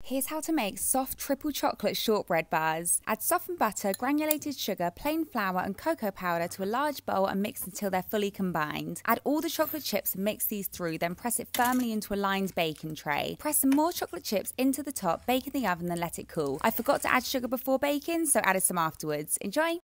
Here's how to make soft triple chocolate shortbread bars. Add softened butter, granulated sugar, plain flour and cocoa powder to a large bowl and mix until they're fully combined. Add all the chocolate chips and mix these through, then press it firmly into a lined baking tray. Press some more chocolate chips into the top, bake in the oven, then let it cool. I forgot to add sugar before baking, so added some afterwards. Enjoy!